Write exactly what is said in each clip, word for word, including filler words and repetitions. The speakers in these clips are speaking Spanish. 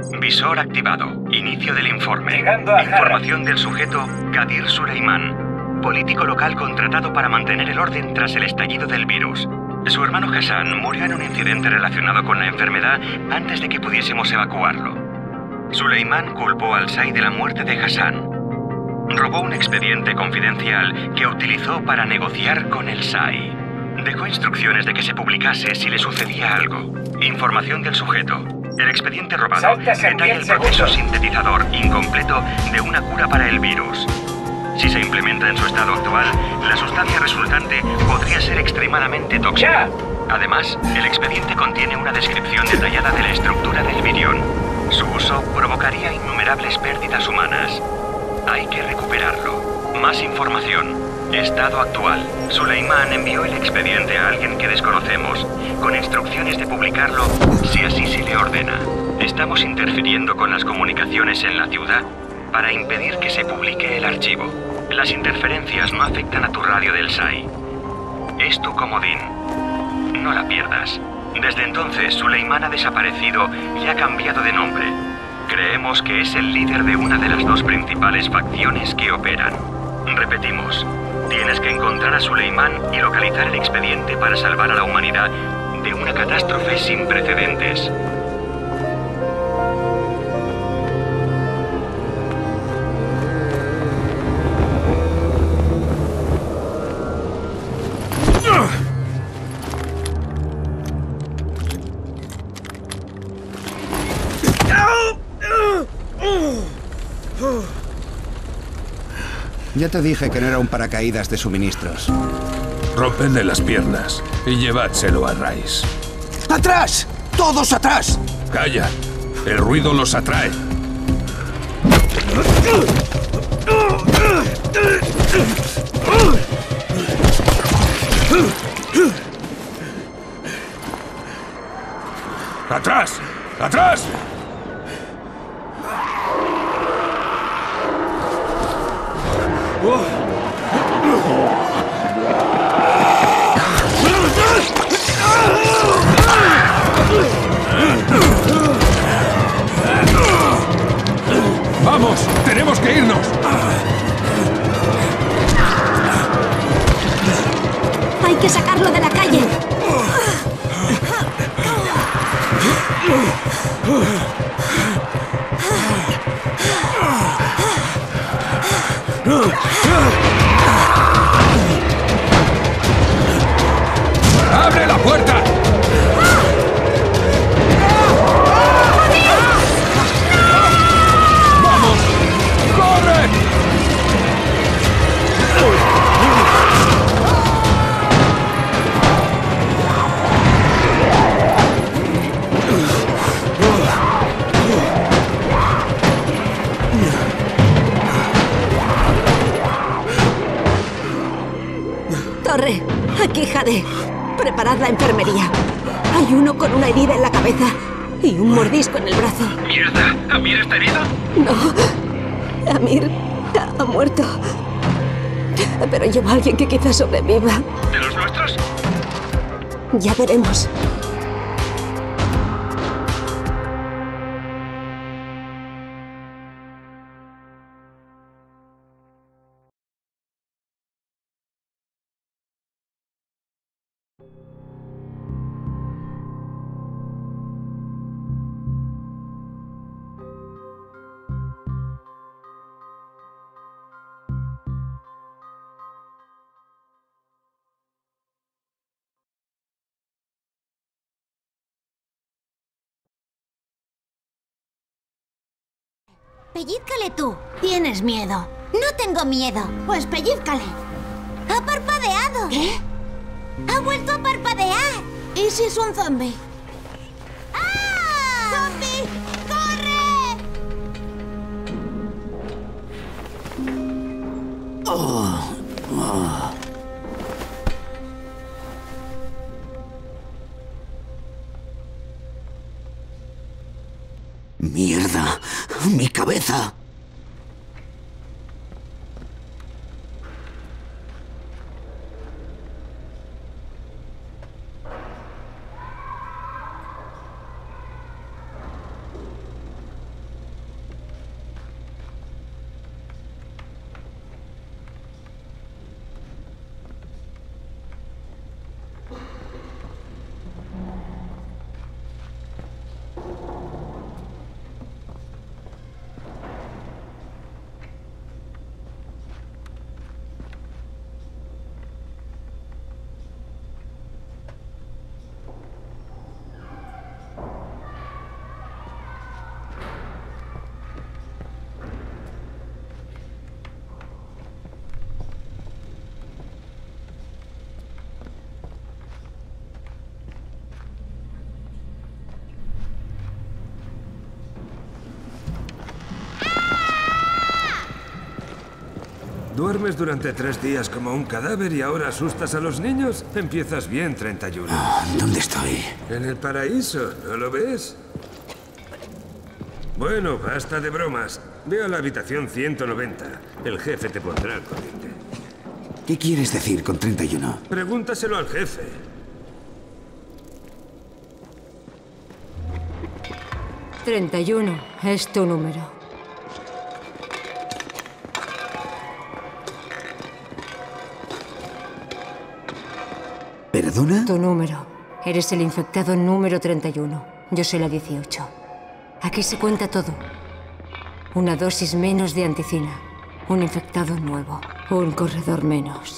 Visor activado. Inicio del informe. Llegando a Información del sujeto Qadir Suleiman, político local contratado para mantener el orden tras el estallido del virus. Su hermano Hassan murió en un incidente relacionado con la enfermedad antes de que pudiésemos evacuarlo. Suleiman culpó al S A I de la muerte de Hassan. Robó un expediente confidencial que utilizó para negociar con el S A I. Dejó instrucciones de que se publicase si le sucedía algo. Información del sujeto. El expediente robado detalla el proceso sintetizador incompleto de una cura para el virus. Si se implementa en su estado actual, la sustancia resultante podría ser extremadamente tóxica. Además, el expediente contiene una descripción detallada de la estructura del virión. Su uso provocaría innumerables pérdidas humanas. Hay que recuperarlo. Más información. Estado actual. Suleiman envió el expediente a alguien que desconocemos, con instrucciones de publicarlo si así se le ordena. Estamos interfiriendo con las comunicaciones en la ciudad para impedir que se publique el archivo. Las interferencias no afectan a tu radio del S A I. Es tu comodín. No la pierdas. Desde entonces, Suleiman ha desaparecido y ha cambiado de nombre. Creemos que es el líder de una de las dos principales facciones que operan. Repetimos, tienes que encontrar a Suleiman y localizar el expediente para salvar a la humanidad de una catástrofe sin precedentes. Ya te dije que no era un paracaídas de suministros. Rompedle las piernas y llevádselo a Rice. ¡Atrás! ¡Todos atrás! Calla. El ruido los atrae. ¡Atrás! ¡Atrás! ¡Vamos! ¡Tenemos que irnos! Hay que sacarlo de la calle. ¡Abre la puerta! ¡Vamos! ¡Corre! Torre, aquí Jade. Preparad la enfermería. Hay uno con una herida en la cabeza y un mordisco en el brazo. ¡Mierda! ¿Amir está herido? No. Amir ha muerto. Pero llevo a alguien que quizás sobreviva. ¿De los nuestros? Ya veremos. Pellízcale tú. Tienes miedo. No tengo miedo. Pues pellízcale. Ha parpadeado. ¿Qué? Ha vuelto a parpadear. ¿Y si es un zombie? ¡Ah! ¡Zombie! ¡Corre! Oh, oh. ¡Mierda! ¡Mi cabeza! Duermes durante tres días como un cadáver y ahora asustas a los niños. Empiezas bien, treinta y uno. Ah, ¿dónde estoy? En el paraíso, ¿no lo ves? Bueno, basta de bromas. Ve a la habitación ciento noventa. El jefe te pondrá al corriente. ¿Qué quieres decir con treinta y uno? Pregúntaselo al jefe. treinta y uno es tu número. ¿Perdona? Tu número. Eres el infectado número treinta y uno. Yo soy la dieciocho. Aquí se cuenta todo. Una dosis menos de anticina. Un infectado nuevo. Un corredor menos.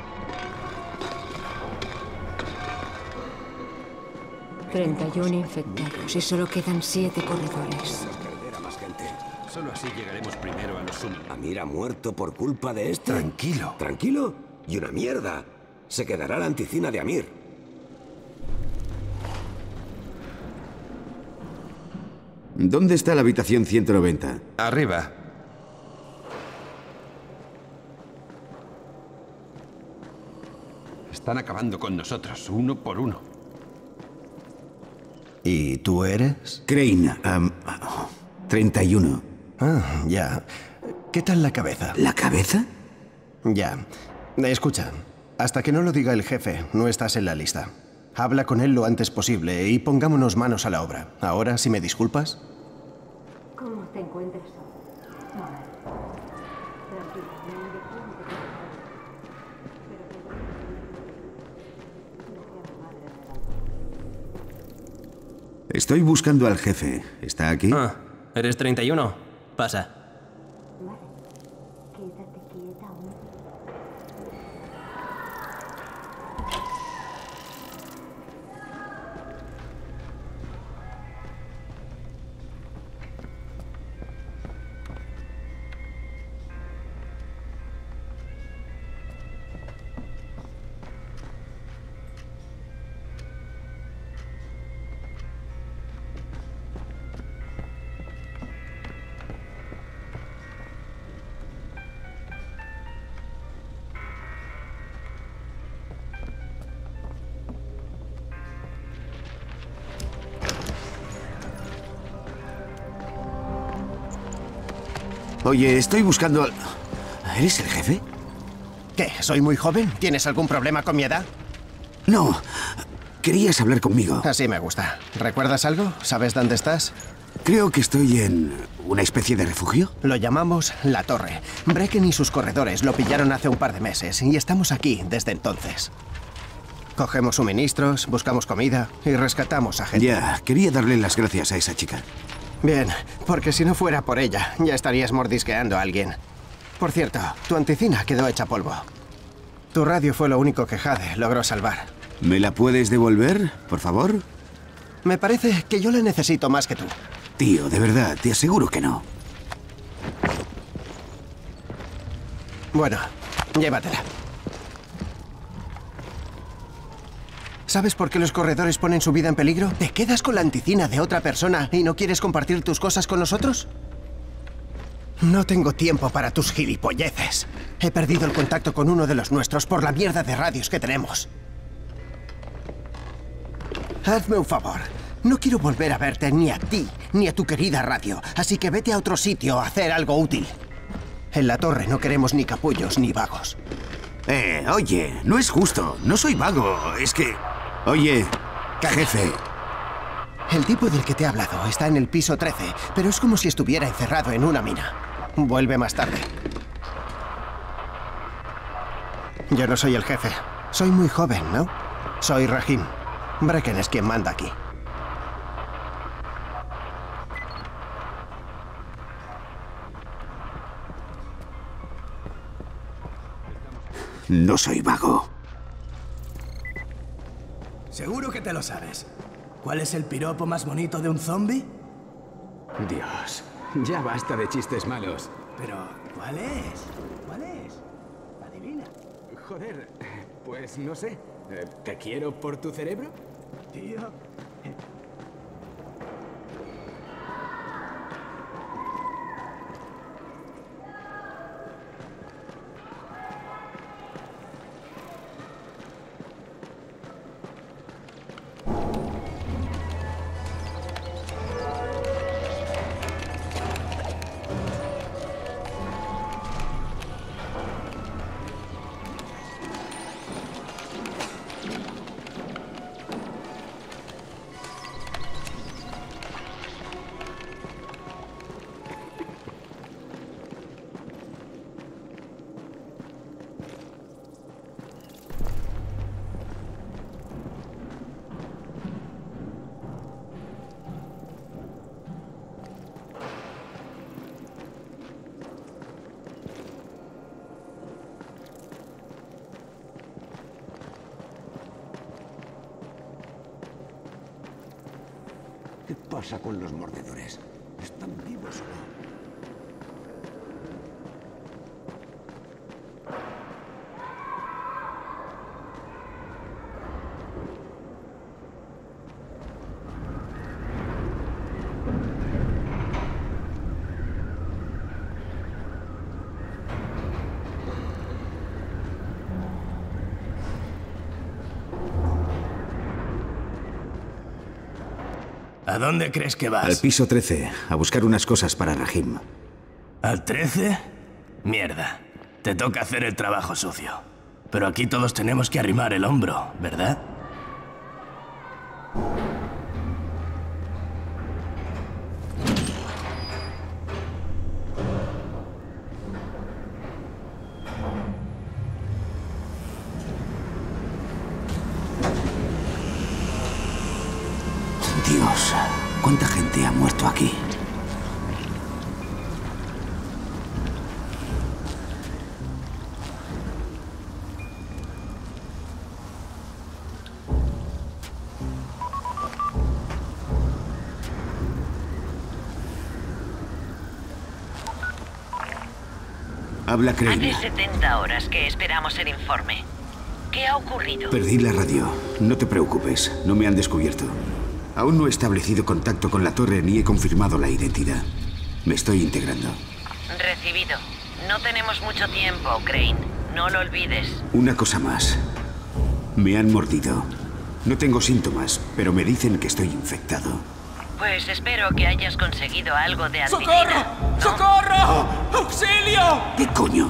treinta y uno infectados y solo quedan siete corredores. Solo así llegaremos primero a los suministros. Amir ha muerto por culpa de este. Tranquilo. ¿Tranquilo? Y una mierda. Se quedará la anticina de Amir. ¿Dónde está la habitación ciento noventa? Arriba. Están acabando con nosotros, uno por uno. ¿Y tú eres? Crane, um, treinta y uno. Ah, ya. ¿Qué tal la cabeza? ¿La cabeza? Ya. Escucha, hasta que no lo diga el jefe, no estás en la lista. Habla con él lo antes posible y pongámonos manos a la obra. Ahora, si me disculpas. ¿Cómo te encuentras? Estoy buscando al jefe. ¿Está aquí? Ah, ¿eres treinta y uno? Pasa. Quédate quieta aún. Oye, estoy buscando al... ¿Eres el jefe? ¿Qué? ¿Soy muy joven? ¿Tienes algún problema con mi edad? No. Querías hablar conmigo. Así me gusta. ¿Recuerdas algo? ¿Sabes dónde estás? Creo que estoy en una especie de refugio. Lo llamamos La Torre. Brecken y sus corredores lo pillaron hace un par de meses y estamos aquí desde entonces. Cogemos suministros, buscamos comida y rescatamos a gente. Ya, quería darle las gracias a esa chica. Bien, porque si no fuera por ella, ya estarías mordisqueando a alguien. Por cierto, tu anticina quedó hecha polvo. Tu radio fue lo único que Jade logró salvar. ¿Me la puedes devolver, por favor? Me parece que yo la necesito más que tú. Tío, de verdad, te aseguro que no. Bueno, llévatela. ¿Sabes por qué los corredores ponen su vida en peligro? ¿Te quedas con la anticina de otra persona y no quieres compartir tus cosas con nosotros? No tengo tiempo para tus gilipolleces. He perdido el contacto con uno de los nuestros por la mierda de radios que tenemos. Hazme un favor. No quiero volver a verte ni a ti ni a tu querida radio, así que vete a otro sitio a hacer algo útil. En La Torre no queremos ni capullos ni vagos. Eh, oye, no es justo. No soy vago, es que... Oye, jefe. El tipo del que te he hablado está en el piso trece, pero es como si estuviera encerrado en una mina. Vuelve más tarde. Yo no soy el jefe. Soy muy joven, ¿no? Soy Rahim. Brecken es quien manda aquí. No soy vago. Seguro que te lo sabes. ¿Cuál es el piropo más bonito de un zombie? Dios, ya basta de chistes malos. Pero, ¿cuál es? ¿Cuál es? Adivina. Joder, pues no sé. ¿Te quiero por tu cerebro? Tío... ¿Qué pasa con los mordedores? ¿Están vivos o no? ¿A dónde crees que vas? Al piso trece, a buscar unas cosas para Rahim. ¿Al trece? Mierda. Te toca hacer el trabajo sucio. Pero aquí todos tenemos que arrimar el hombro, ¿verdad? Dios, ¿cuánta gente ha muerto aquí? Habla Crane. Hace setenta horas que esperamos el informe. ¿Qué ha ocurrido? Perdí la radio. No te preocupes, no me han descubierto. Aún no he establecido contacto con la torre ni he confirmado la identidad. Me estoy integrando. Recibido. No tenemos mucho tiempo, Crane. No lo olvides. Una cosa más. Me han mordido. No tengo síntomas, pero me dicen que estoy infectado. Pues espero que hayas conseguido algo de anticina. ¡Socorro! ¡Socorro! ¡Auxilio! ¿Qué coño?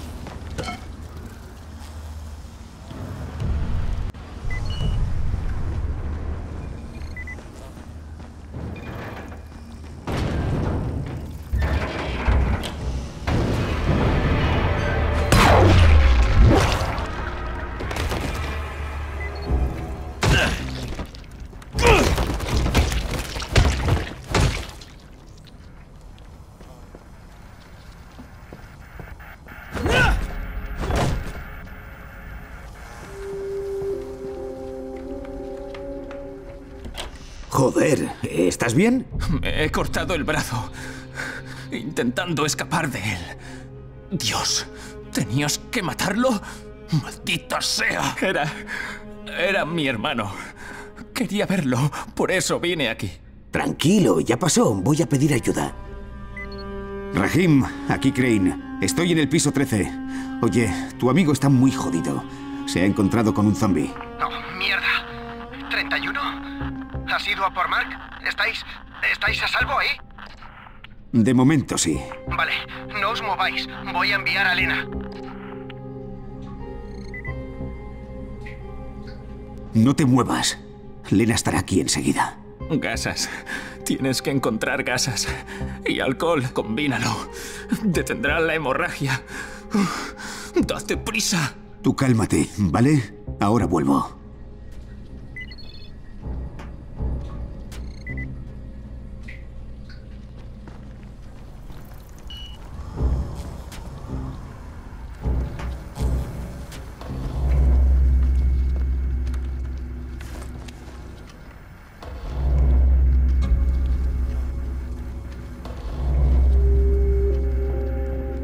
Joder, ¿estás bien? Me he cortado el brazo, intentando escapar de él. Dios, ¿tenías que matarlo? ¡Maldita sea! Era... era mi hermano. Quería verlo, por eso vine aquí. Tranquilo, ya pasó. Voy a pedir ayuda. Rahim, aquí Crane. Estoy en el piso trece. Oye, tu amigo está muy jodido. Se ha encontrado con un zombie. No, mierda. ¿treinta y uno? ¿Has ido a por Mark? ¿Estáis... estáis a salvo ahí? De momento sí. Vale, no os mováis. Voy a enviar a Lena. No te muevas. Lena estará aquí enseguida. Gasas. Tienes que encontrar gasas. Y alcohol, combínalo. Detendrá la hemorragia. ¡Date prisa! Tú cálmate, ¿vale? Ahora vuelvo.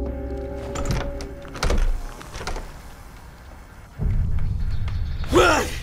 ¡Ah!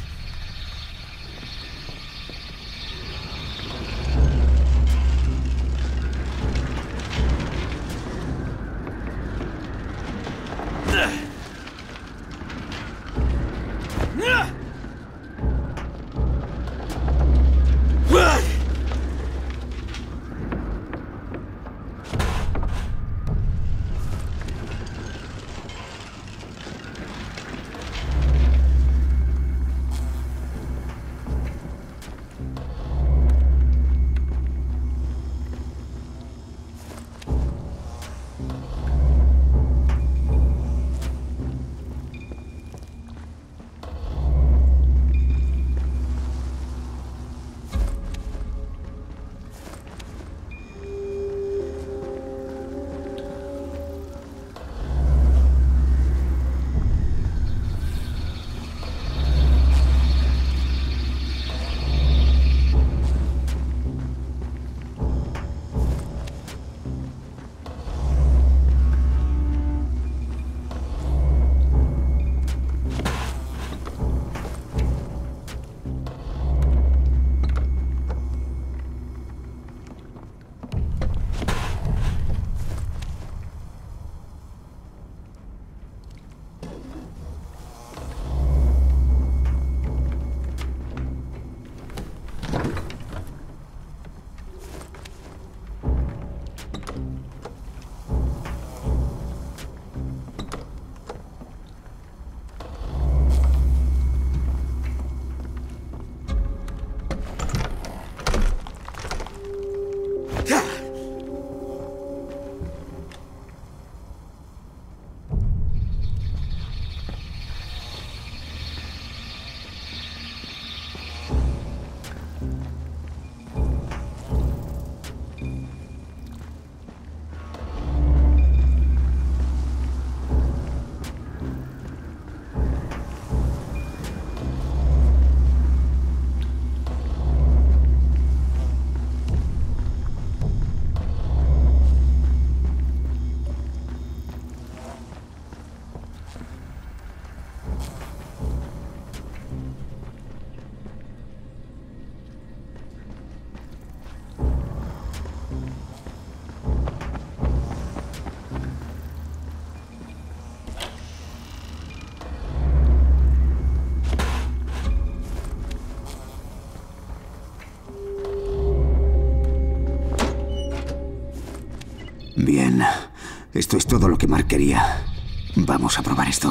Bien. Esto es todo lo que Mark quería. Vamos a probar esto.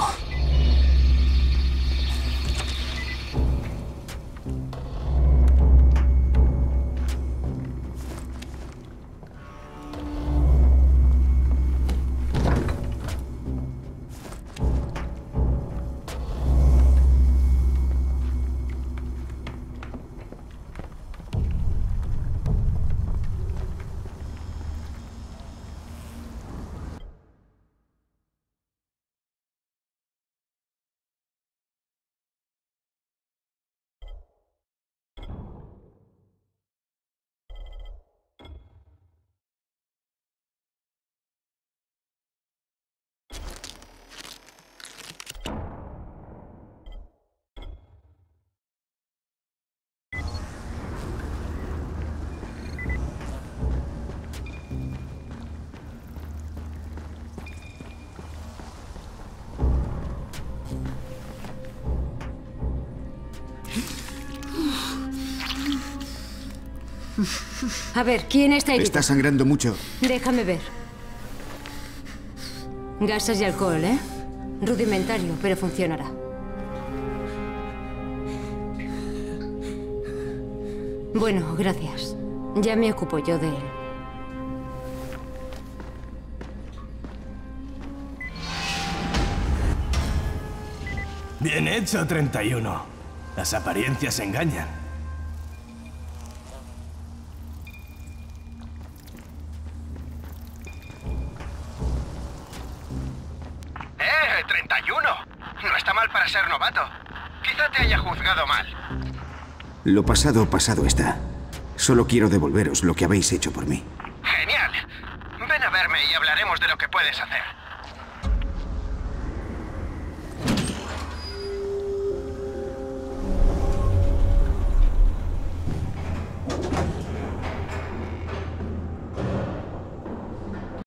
A ver, ¿quién está herido? Está sangrando mucho. Déjame ver. Gasas y alcohol, ¿eh? Rudimentario, pero funcionará. Bueno, gracias. Ya me ocupo yo de él. Bien hecho, treinta y uno. Las apariencias engañan. ¡Eh, treinta y uno! No está mal para ser novato. Quizá te haya juzgado mal. Lo pasado, pasado está. Solo quiero devolveros lo que habéis hecho por mí. Genial. Ven a verme y hablaremos de lo que puedes hacer.